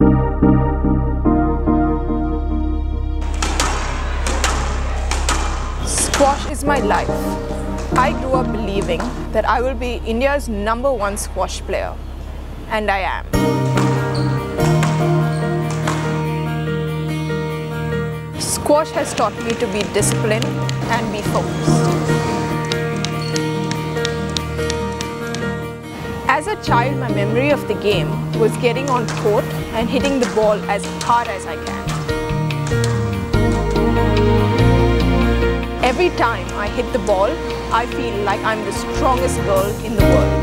Squash is my life. I grew up believing that I will be India's #1 squash player, and I am. Squash has taught me to be disciplined and be focused. As a child, my memory of the game was getting on court and hitting the ball as hard as I can. Every time I hit the ball, I feel like I'm the strongest girl in the world.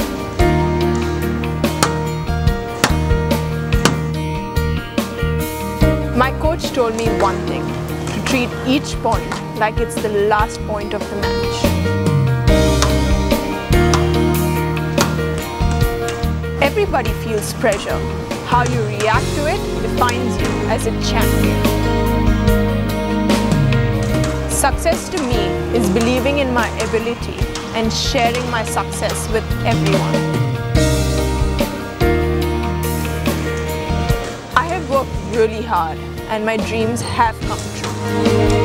My coach told me one thing, to treat each point like it's the last point of the match. Everybody feels pressure. How you react to it defines you as a champion. Success to me is believing in my ability and sharing my success with everyone. I have worked really hard and my dreams have come true.